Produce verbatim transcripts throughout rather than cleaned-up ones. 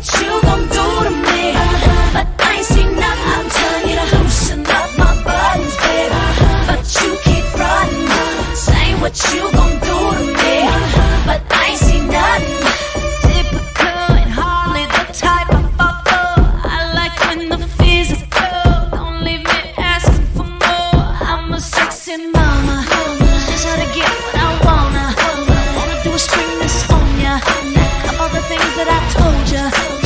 you gon' do to me? But I ain't seen nothing. I'm telling you to loosen up my buttons, baby. But you keep frontin', saying what you gon' do to me. But I ain't seen nothing. Typical and hardly the type I fall for. I like when the physical, don't leave me asking for more. I'm a sexy mama, just how to get what I wanna. Wanna do is spring this on ya, all the things that I told ya.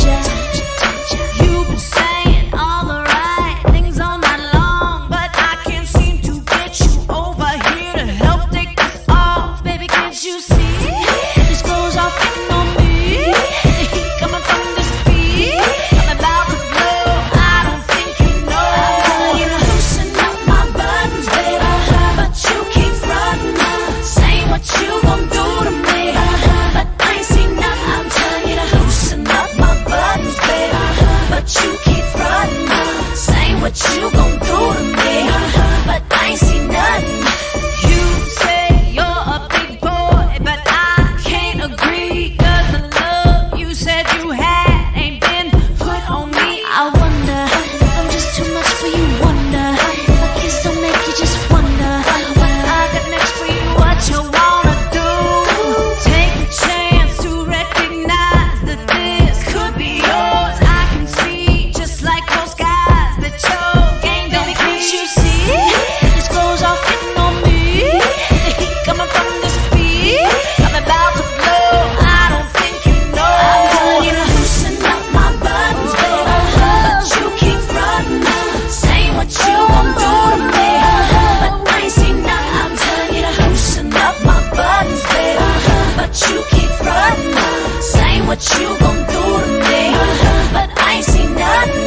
You've been saying all the right things all night long, but I can't seem to get you over here to help take this off. Baby, can't you see? This goes off getting on me. The heat coming from this beat, I'm about to blow. I don't think you know. I'm telling you to loosen up my buttons, baby. But you keep frontin', saying what you gon' do to me. But I ain't seen nothing. I'm telling you to loosen up my buttons, baby. But you keep frontin', saying what you gon' do to me. But I ain't seen nothing. You say you're a big boy, but I can't agree. Cause the love you said you had ain't been put on me. I wonder if I'm just too much for you, wonder if my kiss don't make you just wonder what I got next for you, what you wanna do. Take a chance to recognize that this could be yours. I can see, just like those guys, that your game, baby, can't you see? This goes off getting on me. The heat coming from this beat, I'm about to blow. I don't think you know. I'm telling you to loosen up my buttons, baby. But you keep frontin', saying what you gon' do to me. But I ain't seen nothing. I'm telling you to loosen up my buttons, baby. But you keep frontin', saying what you gon' do to me. But I ain't seen nothing.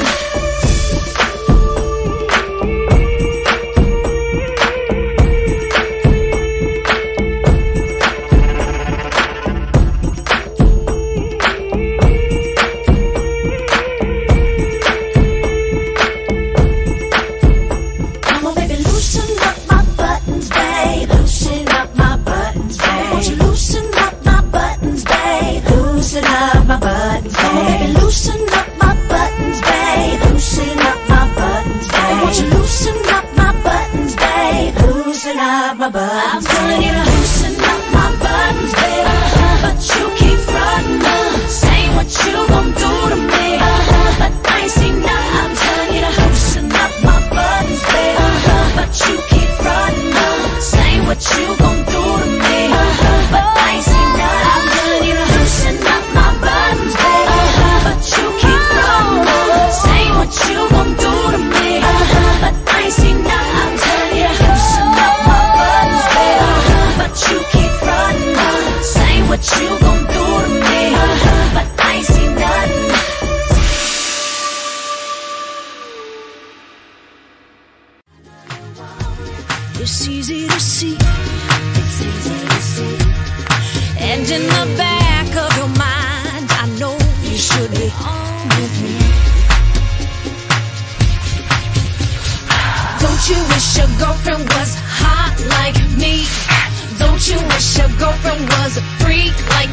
Come on, baby, loosen up my buttons, babe. Loosen up my buttons, babe. Won't you loosen up my buttons, babe? Loosen up my buttons, babe. Come on, baby, loosen up my buttons, babe. Loosen up my buttons, babe. Won't you loosen up my buttons, babe? Loosen up my buttons. I'm telling you to loosen up my buttons, babe. But you keep frontin', saying what you gon' do to me. But I ain't seen nothing. I'm telling you to loosen up my buttons, babe. But you keep frontin', saying what you gon' do to me. But I ain't seen nothing. I'm telling you to loosen up my buttons, babe. But you keep frontin', saying what you gon' do to me. But I ain't seen nothing. I'm telling you to loosen up my buttons, babe. But you keep frontin', saying what you gon' do to me. But I ain't seen nothing. It's easy to see, it's easy to see. And in the back of your mind, I know you should be on with me. Don't you wish your girlfriend was hot like me? Don't you wish your girlfriend was a freak like